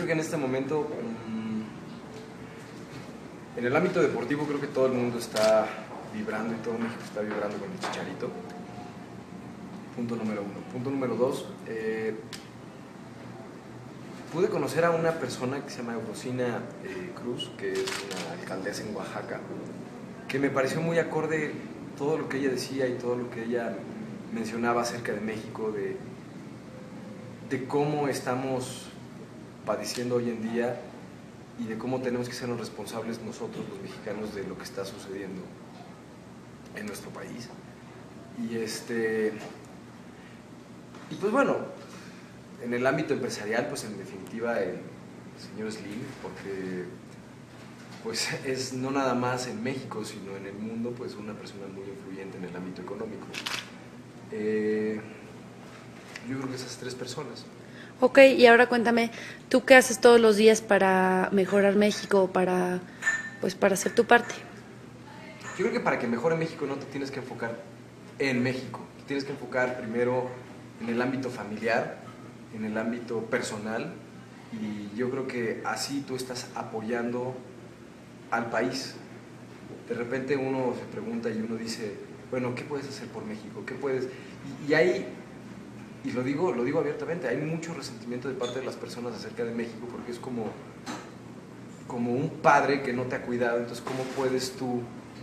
creo que en este momento, en el ámbito deportivo, creo que todo el mundo está vibrando y todo México está vibrando con el Chicharito. Punto número uno. Punto número dos, pude conocer a una persona que se llama Eufrosina Cruz, que es una alcaldesa en Oaxaca, que me pareció muy acorde todo lo que ella decía y todo lo que ella mencionaba acerca de México, de cómo estamos padeciendo hoy en día y de cómo tenemos que sernos responsables nosotros, los mexicanos, de lo que está sucediendo en nuestro país. Y pues bueno, en el ámbito empresarial, pues en definitiva el señor Slim, porque pues es no nada más en México, sino en el mundo, pues una persona muy influyente en el ámbito económico. Yo creo que esas tres personas. Ok, y ahora cuéntame, ¿tú qué haces todos los días para mejorar México, para hacer tu parte? Yo creo que para que mejore México no te tienes que enfocar en México, te tienes que enfocar primero en el ámbito familiar, en el ámbito personal, y yo creo que así tú estás apoyando al país. De repente uno se pregunta y uno dice, bueno, ¿qué puedes hacer por México? ¿Qué puedes? Y hay, y lo digo abiertamente, hay mucho resentimiento de parte de las personas acerca de México, porque es como un padre que no te ha cuidado. Entonces, ¿cómo puedes tú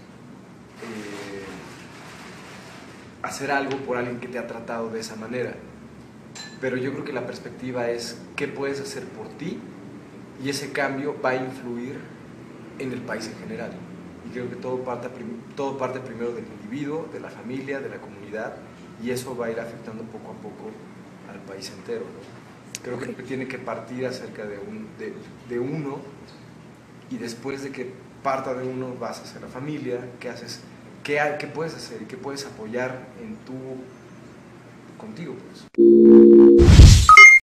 hacer algo por alguien que te ha tratado de esa manera? Pero yo creo que la perspectiva es qué puedes hacer por ti, y ese cambio va a influir en el país en general. Y creo que todo parte primero del individuo, de la familia, de la comunidad, y eso va a ir afectando poco a poco al país entero, ¿no? Creo Okay. que tiene que partir acerca de uno, y después de que parta de uno vas hacia la familia. ¿Qué haces? ¿Qué puedes hacer y qué puedes apoyar contigo, pues?